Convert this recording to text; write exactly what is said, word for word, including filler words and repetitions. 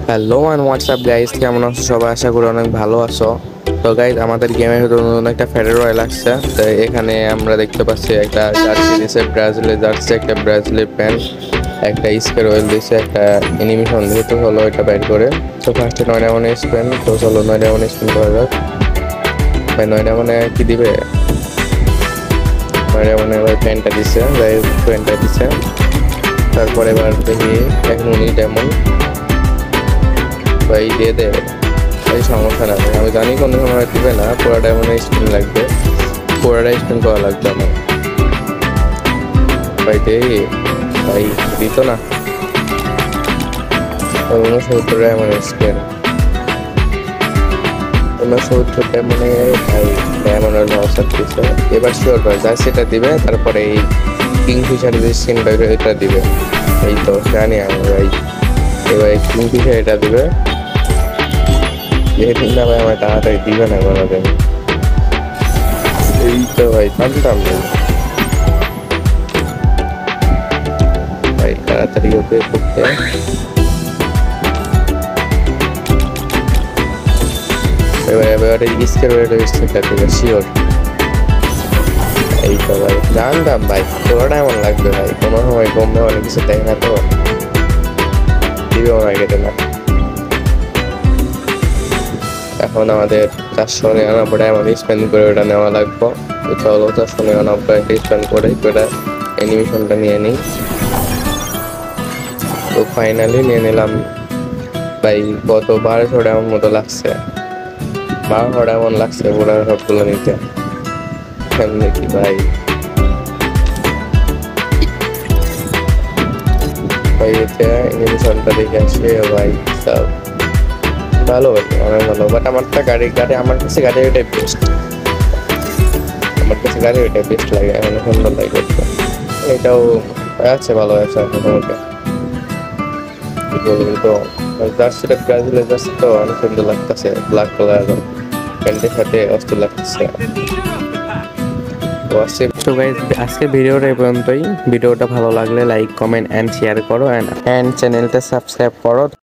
Hello and WhatsApp guys, কেমন আছো সবাই? আশা করি অনেক ভালো আছো। তো গাইজ, আমাদের গেমের ভিতরে নতুন একটা ফেডারেল রয়্যাল আসছে। তো এখানে আমরা দেখতে পাচ্ছি একটা জার্সি দিয়েছে, ব্রাজিলের জার্সি, একটা ব্রাজিলের প্যান্ট, একটা স্কের রয়্যাল দিয়েছে, একটা অ্যানিমেশন দিয়ে। তো হলো এটা বাইর করে। তো ফার্স্টে নয়টা মানে স্পেন, তো চলো নয়টা মানে স্পেন করা যাক। ভাই নয়টা মানে কি দিবে? নয়টা মানে ভাই প্যান্টটা দিচ্ছে, যাই প্যান্টটা দিচ্ছে। তারপরে এবার দেখি এক মিনিট এমন ভাই দিয়ে দে, এই সমস্যা না। আমি জানি কোনো সময় দিবে না, পুরাটা মানে স্পিন লাগবে, পুরাটা স্পিন করা লাগবে আমার। ভাই দে ভাই, দিত না। উনসত্তরটা এমন স্পিন, উনসত্তরটা মানে ভাই ডায়মন্ডের ভরসা দিচ্ছে। এবার শিওর ভাই যা সেটা দিবে, তারপরে এই কিংফিশার যে স্কিনটা এটা দিবে। এই তো জানি আমি ভাই, এবার এই কিংফিশার এটা দিবে। যেদিন না ভাই আমার তাড়াতাড়ি দিবে না কোনোদিন। এই তো ভাই জানতাম ভাই তাড়াতাড়ি ওকে করতে। এবার এবার স্কের স্কেরটা দিবে শিওর। এই তো ভাই জানতাম ভাই, পুরোটা এমন লাগবে ভাই, কোনো সময় কমবে অনেক কিছু দেয় না, তো দিবেও না কেটে না। এখন আমাদের চারশো নিরানব্বই ডায়মন্ড স্পেন্ড করে ওটা নেওয়া লাগবে। চলো চারশো নিরানব্বই স্পেন্ড করে ওটা অ্যানিমেশনটা নিয়ে নিই। তো ফাইনালি নিয়ে নিলাম ভাই। কত বারোশো ডায়মন্ড মতো লাগছে, বারোশো ডায়মন্ড লাগছে ওরা সবগুলো নিতে। কেমনি কি ভাই ভাই এতে অ্যানিমেশনটা দেখে আসে ভাই, সব ভালো ভাই, অনেক ভালো। বাট আমারটা গাড়ি গাড়ি আমার কাছে গাড়ি ওইটাই বেস্ট, আমার কাছে গাড়ি ওইটাই বেস্ট লাগে, অনেক সুন্দর লাগে করতে। এটাও আছে ভালো আছে মোটামুটি। তো জার্সিটা ব্রাজিলের জার্সি তো অনেক সুন্দর লাগতেছে, ব্ল্যাক কালার প্যান্টের সাথে অস্থির লাগতেছে। তো গাইস, আজকের ভিডিওটা এই পর্যন্তই। ভিডিওটা ভালো লাগলে লাইক, কমেন্ট অ্যান্ড শেয়ার করো, অ্যান্ড চ্যানেলটা সাবস্ক্রাইব করো।